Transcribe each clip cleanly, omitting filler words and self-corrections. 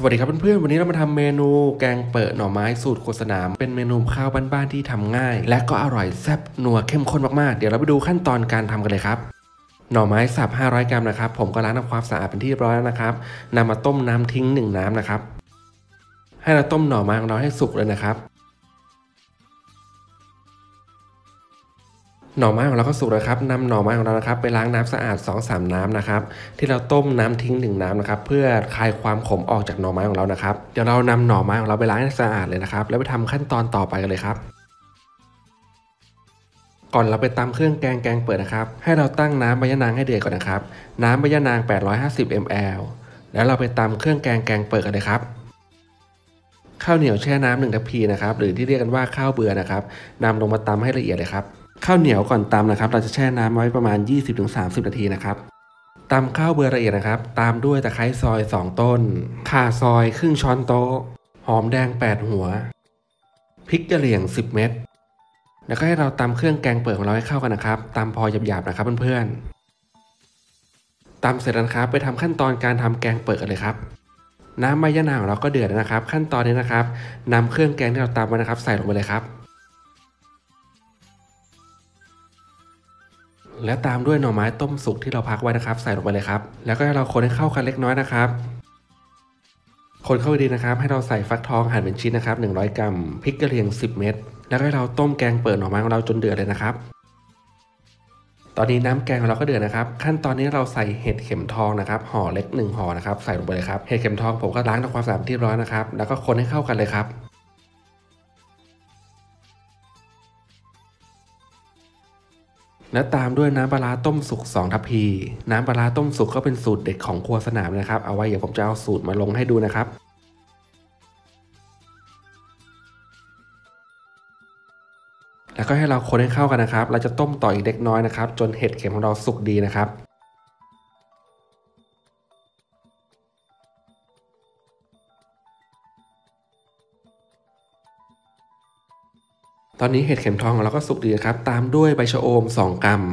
สวัสดีครับเพื่อนๆวันนี้เรามาทำเมนูแกงเปิดหน่อไม้สูตรโฆษณาเป็นเมนูข้าวบ้านๆที่ทำง่ายและก็อร่อยแซ่บนัวเข้มข้นมากๆเดี๋ยวเราไปดูขั้นตอนการทำกันเลยครับหน่อไม้สับ500 กรัมนะครับผมก็ล้างทำความสะอาดเป็นที่เรียบร้อยแล้วนะครับนำมาต้มน้ำทิ้ง1น้ำนะครับให้เราต้มหน่อไม้ของเราให้สุกเลยนะครับหน่อไม้ของเราก็สุกแล้วครับนำหน่อไม้ของเรานะครับไปล้างน้ำสะอาด 2-3 น้ำนะครับที่เราต้มน้ำทิ้ง1น้ำนะครับเพื่อคลายความขมออกจากหน่อไม้ของเรานะครับเดี๋ยวเรานำหน่อไม้ของเราไปล้างให้สะอาดเลยนะครับแล้วไปทำขั้นตอนต่อไปกันเลยครับก่อนเราไปตำเครื่องแกงเปิดนะครับให้เราตั้งน้ำใบยะนางให้เดือดก่อนนะครับน้ำใบยะนาง850 ml แล้วเราไปตำเครื่องแกงเปิดกันเลยครับข้าวเหนียวแช่น้ำ1 ทัพพีนะครับหรือที่เรียกกันว่าข้าวเบื่อนะครับนำลงมาตำให้ละเอียดเลยครับข้าวเหนียวก่อนตำนะครับเราจะแช่น้ำไว้ประมาณ 20-30 นาทีนะครับตำข้าวเบื่อละเอียดนะครับตามด้วยตะไคร้ซอย2ต้นข่าซอยครึ่งช้อนโต๊ะหอมแดง8หัวพริกกะเหรี่ยง10 เม็ดแล้วก็ให้เราตำเครื่องแกงเปิดของเราให้เข้ากันนะครับตำพอหยาบๆนะครับเพื่อนๆตำเสร็จแล้วครับไปทำขั้นตอนการทำแกงเปิดกันเลยครับน้ำใบยะนางของเราก็เดือดแล้วนะครับขั้นตอนนี้นะครับนำเครื่องแกงที่เราตำไว้นะครับใส่ลงไปเลยครับและตามด้วยหน่อไม้ต้มสุกที่เราพักไว้นะครับใส่ลงไปเลยครับแล้วก็ให้เราคนให้เข้ากันเล็กน้อยนะครับคนเข้าดีนะครับให้เราใส่ฟักทองหั่นเป็นชิ้นนะครับ100 กรัมพริกกระเหรี่ยง10 เม็ดแล้วก็ให้เราต้มแกงเปิดหน่อไม้ของเราจนเดือดเลยนะครับตอนนี้น้ำแกงของเราก็เดือดนะครับขั้นตอนนี้เราใส่เห็ดเข็มทองนะครับห่อเล็ก1ห่อนะครับใส่ลงไปเลยครับเห็ดเข็มทองผมก็ล้างทำความสะอาดที่ร้อนนะครับแล้วก็คนให้เข้ากันเลยครับและตามด้วยน้ำปลาต้มสุก2 ทัพพีน้ำปลาต้มสุกก็เป็นสูตรเด็ดของครัวสนามนะครับเอาไว้เดี๋ยวผมจะเอาสูตรมาลงให้ดูนะครับแล้วก็ให้เราคนให้เข้ากันนะครับเราจะต้มต่ออีกเล็กน้อยนะครับจนเห็ดเข็มของเราสุกดีนะครับตอนนี้เห็ดเข็มทองของเราก็สุกดีนะครับตามด้วยใบชะอม2 กรัม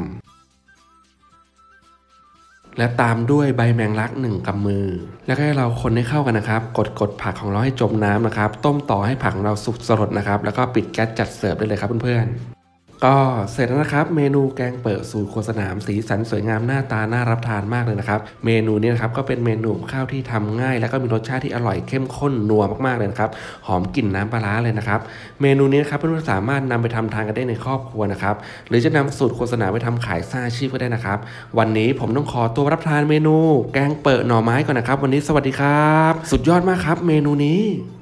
และตามด้วยใบแมงลัก1 กำมือแล้วก็ให้เราคนให้เข้ากันนะครับกดผักของเราให้จมน้ำนะครับต้มต่อให้ผักของเราสุกสลดนะครับแล้วก็ปิดแก๊สจัดเสิร์ฟได้เลยครับเพื่อนๆก็เสร็จแล้วนะครับเมนูแกงเปิดสูตรโฆษณาสีสันสวยงามหน้าตาน่ารับทานมากเลยนะครับเมนูนี้นะครับก็เป็นเมนูข้าวที่ทำง่ายแล้วก็มีรสชาติที่อร่อยเข้มข้นนัวมากๆเลยนะครับหอมกลิ่นน้ำปลาร้าเลยนะครับเมนูนี้นะครับเพื่อนๆสามารถนำไปทำทานกันได้ในครอบครัวนะครับหรือจะนำสูตรโฆษณาไปทำขายสร้างอาชีพก็ได้นะครับวันนี้ผมต้องขอตัวรับทานเมนูแกงเปิดหน่อไม้ก่อนนะครับวันนี้สวัสดีครับสุดยอดมากครับเมนูนี้